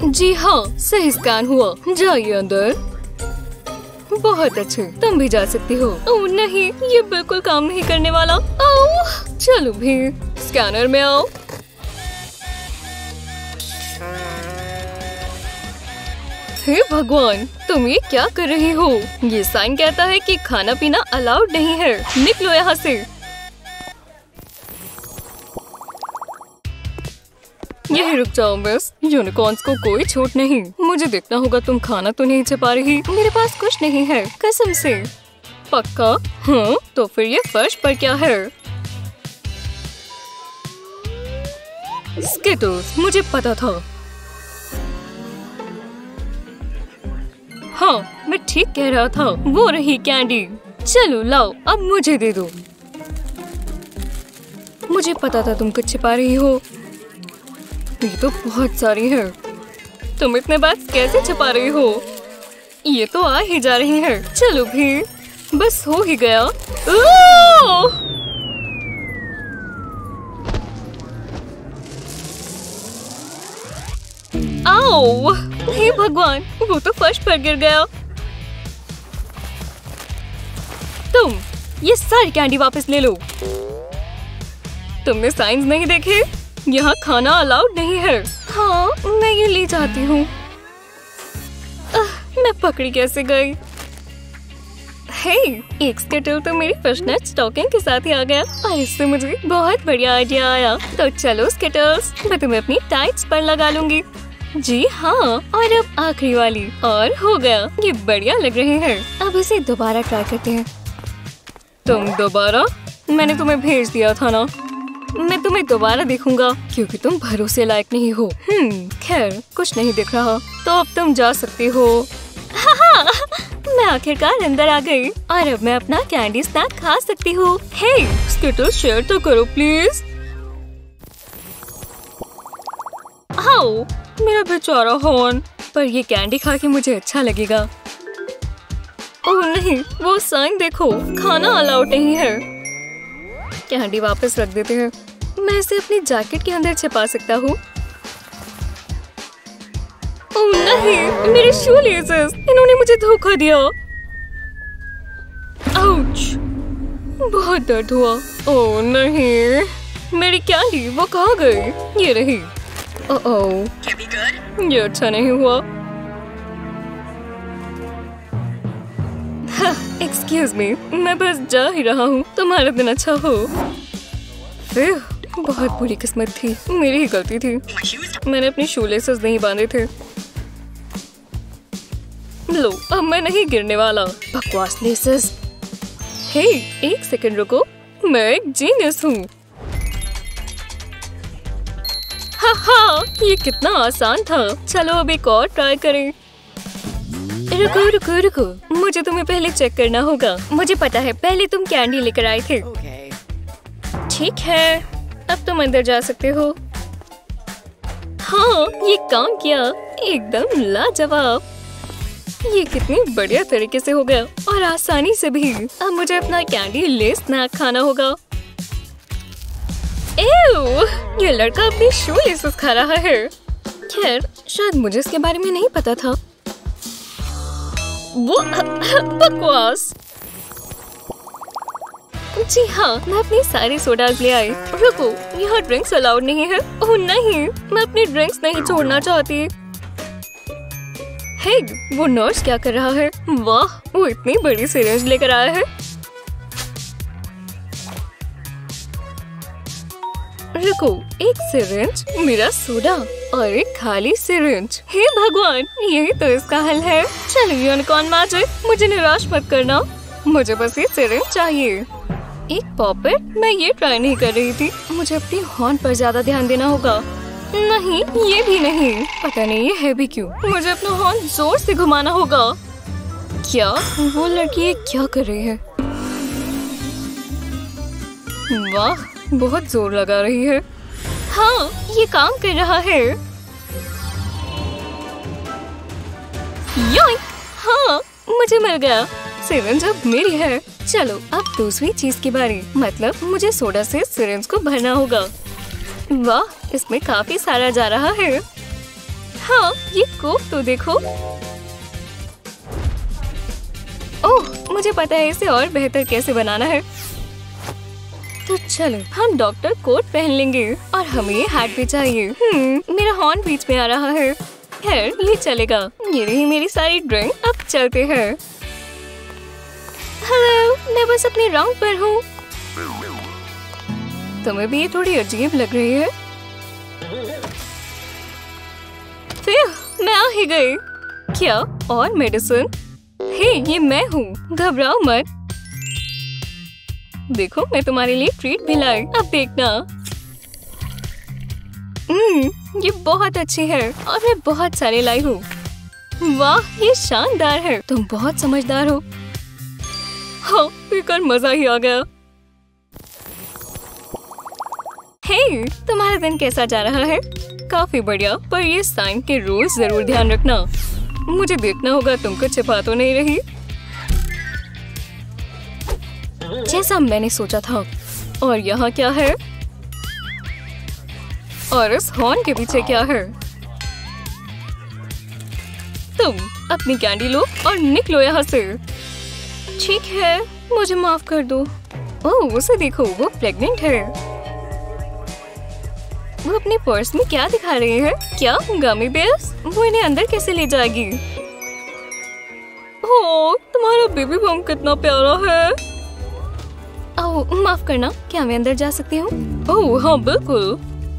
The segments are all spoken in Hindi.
जी हाँ, सही स्कैन हुआ। जाइए अंदर। बहुत अच्छे, तुम भी जा सकती हो। ओह नहीं, ये बिल्कुल काम नहीं करने वाला। ओह, चलो भी, स्कैनर में आओ। हे भगवान, तुम ये क्या कर रही हो? ये साइन कहता है कि खाना पीना अलाउड नहीं है। निकलो यहाँ से। यही रुक जाओ मिस, यूनिकॉर्न्स को कोई छूट नहीं। मुझे देखना होगा तुम खाना तो नहीं छिपा रही। मेरे पास कुछ नहीं है, कसम से। पक्का? हाँ, तो फिर ये फर्श पर क्या है? स्किटल्स, मुझे पता था। हाँ, मैं ठीक कह रहा था, वो रही कैंडी। चलो लाओ, अब मुझे दे दो। मुझे पता था तुम कुछ छिपा रही हो। ये तो बहुत सारी है। तुम इतने बात कैसे छिपा रही हो? ये तो आ ही जा रही है। चलो भी, बस हो ही गया। आओ! हे भगवान, वो तो फर्श पर गिर गया। तुम ये सारी कैंडी वापस ले लो। तुमने साइंस नहीं देखे? यहाँ खाना अलाउड नहीं है। हाँ, मैं ये ले जाती हूँ। मैं पकड़ी कैसे गई? हे, एक स्किटल तो मेरी फिशनेट स्टॉकिंग के साथ ही आ गया और इससे मुझे बहुत बढ़िया आइडिया आया। तो चलो स्किटल्स, मैं तुम्हें अपनी टाइट्स पर लगा लूंगी। जी हाँ, और अब आखिरी वाली। और हो गया, ये बढ़िया लग रहे हैं। अब इसे दोबारा ट्राई करते हैं। तुम दोबारा? मैंने तुम्हें भेज दिया था ना। मैं तुम्हें दोबारा देखूंगा क्योंकि तुम भरोसे लायक नहीं हो। खैर, कुछ नहीं दिख रहा, तो अब तुम जा सकती हो। हाँ, मैं आखिरकार अंदर आ गई और अब मैं अपना कैंडी स्नैक खा सकती हूँ। हे, स्किटल्स शेयर तो करो प्लीज। आओ, मेरा बेचारा हॉर्न। पर ये कैंडी खा के मुझे अच्छा लगेगा। ओह नहीं, वो साइन देखो, खाना अलाउड नहीं है। कैंडी वापस रख देते हैं। मैं इसे अपनी जैकेट के अंदर छिपा सकता हूँ। ओह नहीं, मेरे शू लेसेस, इन्होंने मुझे धोखा दिया। आउच, बहुत दर्द हुआ। ओह नहीं, मेरी कैंडी, वो कहाँ गई? ये रही। ओह, ये अच्छा नहीं हुआ। एक्सक्यूज मी, मैं बस जा ही रहा हूँ। तुम्हारा दिन अच्छा हो। बहुत बुरी किस्मत थी, मेरी ही गलती थी। मैंने अपने शू लेसेस नहीं बांधे थे। लो, अब मैं नहीं गिरने वाला। बकवास लेसेस। हे, एक सेकंड रुको, मैं एक जीनियस हूँ। हाँ, ये कितना आसान था। चलो अब एक और ट्राई करें। रुको रुको रुको, मुझे तुम्हें पहले चेक करना होगा। मुझे पता है, पहले तुम कैंडी लेकर आए थे। ठीक है, अब तुम अंदर जा सकते हो। हाँ, ये काम किया, एकदम लाजवाब। ये कितनी बढ़िया तरीके से हो गया और आसानी से भी। अब मुझे अपना कैंडी ले स्नैक खाना होगा। एव, ये लड़का अपनी शू लेसेस खा रहा है। खैर, शायद मुझे इसके बारे में नहीं पता था। वो बकवास। जी हाँ, मैं अपनी सारी सोडाज ले आई। रुको, यहाँ ड्रिंक्स अलाउड नहीं है। ओह नहीं, मैं अपनी ड्रिंक्स नहीं छोड़ना चाहती। हे, वो नर्स क्या कर रहा है? वाह, वो इतनी बड़ी सिरिंज लेकर आया है। रुको, एक सिरिंज, मेरा सोडा और एक खाली सिरिंज। हे भगवान, यही तो इसका हल है। चलो यूनिकॉर्न मैजिक, मुझे निराश मत करना। मुझे बस ये सिरिंज चाहिए। एक पॉपेट? मैं ये ट्राई नहीं कर रही थी। मुझे अपनी हॉर्न पर ज्यादा ध्यान देना होगा। नहीं, ये भी नहीं। पता नहीं ये है भी क्यों। मुझे अपना हॉर्न जोर से घुमाना होगा। क्या वो लड़की ये क्या कर रही है? वाह, बहुत जोर लगा रही है। हाँ, ये काम कर रहा है। योइंक! हाँ, मुझे मिल गया। सिरिंज अब मेरी है। चलो, अब दूसरी चीज की बारी। मतलब मुझे सोडा से सिरिंज को भरना होगा। वाह, इसमें काफी सारा जा रहा है। हाँ, ये कोक तो देखो। ओह, मुझे पता है इसे और बेहतर कैसे बनाना है। तो चलो हम डॉक्टर कोट पहन लेंगे और हमें ये हैट भी चाहिए। मेरा हॉर्न बीच में आ रहा है। खैर ये चलेगा। ये रही मेरी सारी ड्राइंग। अब चलते हैं। हेलो, मैं बस अपने राउंड पर हूँ। तुम्हें भी ये थोड़ी अजीब लग रही है। फिर मैं आ ही गई। क्या और मेडिसिन? हे, ये मैं हूँ, घबराओ मत। देखो मैं तुम्हारे लिए ट्रीट भी लाई। अब देखना। ये बहुत अच्छी है और मैं बहुत सारे लाई हूँ। वाह, ये शानदार है। तुम बहुत समझदार हो। हाँ, पीकर मजा ही आ गया। हे, तुम्हारा दिन कैसा जा रहा है? काफी बढ़िया, पर ये साइन के रूल्स जरूर ध्यान रखना। मुझे देखना होगा तुम कुछ छिपा तो नहीं रही। जैसा मैंने सोचा था। और यहाँ क्या है? और इस हॉर्न के पीछे क्या है? तुम अपनी कैंडी लो और निकलो यहाँ से। ठीक है, मुझे माफ कर दो। ओह, उसे देखो, वो प्रेग्नेंट है। वो अपने पर्स में क्या दिखा रही है? क्या गमी बेयर्स? वो इन्हें अंदर कैसे ले जाएगी? ओह, तुम्हारा बेबी बम कितना प्यारा है। ओह, माफ करना, क्या मैं अंदर जा सकती हूँ? ओह हाँ, बिल्कुल।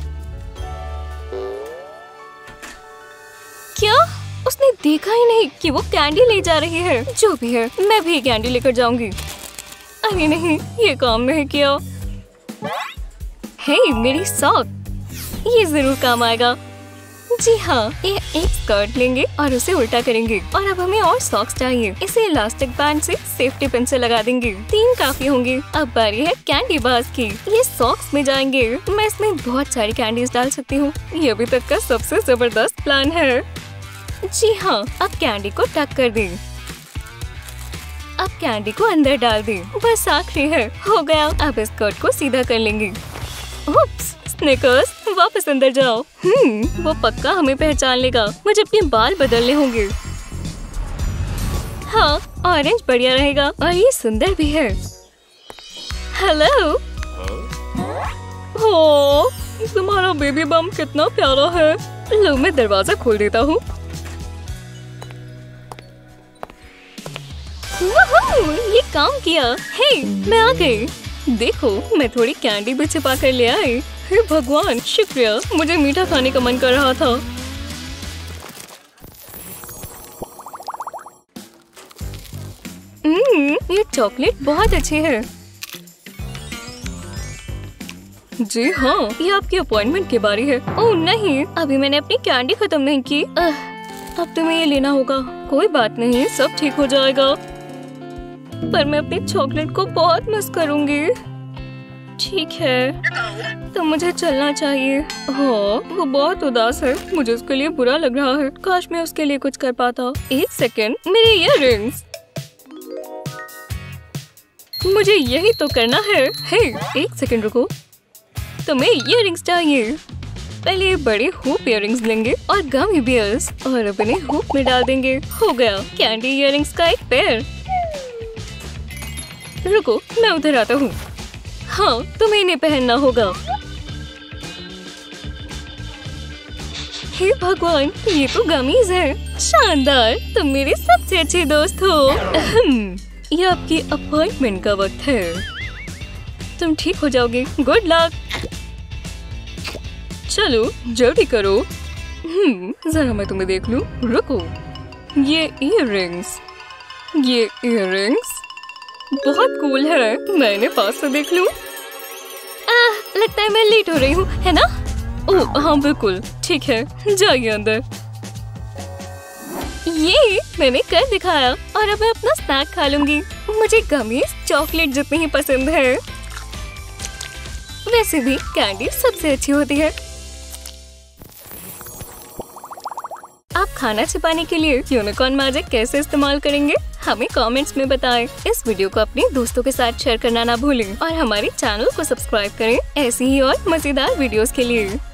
क्या? उसने देखा ही नहीं कि वो कैंडी ले जा रही है। जो भी है, मैं भी कैंडी लेकर जाऊंगी। अरे नहीं, ये काम नहीं किया। हे, मेरी सॉक, ये जरूर काम आएगा। जी हाँ, ये एक स्कर्ट लेंगे और उसे उल्टा करेंगे। और अब हमें और सॉक्स चाहिए। इसे इलास्टिक बैंड से सेफ्टी पिन से लगा देंगे। 3 काफी होंगे। अब बारी है कैंडी बार्स की। ये सॉक्स में जाएंगे। मैं इसमें बहुत सारी कैंडीज डाल सकती हूँ। ये अभी तक का सबसे जबरदस्त प्लान है। जी हाँ, अब कैंडी को टक कर दें। अब कैंडी को अंदर डाल दें। बस आखिरी है, हो गया। अब इस स्कर्ट को सीधा कर लेंगे। उप्स, स्निकर्स, वापस अंदर जाओ। वो पक्का हमें पहचान लेगा। मुझे अपने बाल बदलने होंगे। हाँ, ऑरेंज बढ़िया रहेगा और ये सुंदर भी है। हेलो। हो, तुम्हारा बेबी बम कितना प्यारा है। लो, मैं दरवाजा खोल देता हूँ। ये काम किया। हे, मैं आ गई। देखो, मैं थोड़ी कैंडी भी छिपा कर ले आई। हे भगवान, शुक्रिया। मुझे मीठा खाने का मन कर रहा था। ये चॉकलेट बहुत अच्छी है। जी हाँ, ये आपकी अपॉइंटमेंट की बारी है। ओह नहीं, अभी मैंने अपनी कैंडी खत्म नहीं की। अब तुम्हें ये लेना होगा। कोई बात नहीं, सब ठीक हो जाएगा। पर मैं अपनी चॉकलेट को बहुत मिस करूंगी। ठीक है, तो मुझे चलना चाहिए। हाँ, वो बहुत उदास है। मुझे उसके लिए बुरा लग रहा है। काश मैं उसके लिए कुछ कर पाता। एक सेकंड, मेरे इयररिंग्स। मुझे यही तो करना है। हे, एक सेकंड रुको। तुम्हें इयररिंग्स चाहिए। पहले ये बड़े हुप इयररिंग्स लेंगे और गमी बियर्स और अब इन्हें हुप में डाल देंगे। हो गया कैंडी इयररिंग्स का एक पेयर। रुको, मैं उधर आता हूँ। हाँ, तुम्हें इन्हें पहनना होगा। हे भगवान, ये तो गमीज है। शानदार, तुम मेरे सबसे अच्छे दोस्त हो। ये आपकी अपॉइंटमेंट का वक्त है। तुम ठीक हो जाओगे। Good luck. चलो जल्दी करो। जरा मैं तुम्हें देख लूं। रुको, ये इयररिंग्स बहुत कूल है। मैं इन्हें पास से देख लूं। लगता है मैं लेट हो रही हूँ, है ना? ओह हाँ बिल्कुल, ठीक है, जाइए अंदर। ये मैंने कर दिखाया और अब मैं अपना स्नैक खा लूंगी। मुझे गमीज चॉकलेट जितनी ही पसंद है। वैसे भी कैंडी सबसे अच्छी होती है। आप खाना छिपाने के लिए यूनिकॉर्न मैजिक कैसे इस्तेमाल करेंगे, हमें कमेंट्स में बताएं। इस वीडियो को अपने दोस्तों के साथ शेयर करना ना भूलें और हमारे चैनल को सब्सक्राइब करें ऐसी ही और मजेदार वीडियोस के लिए।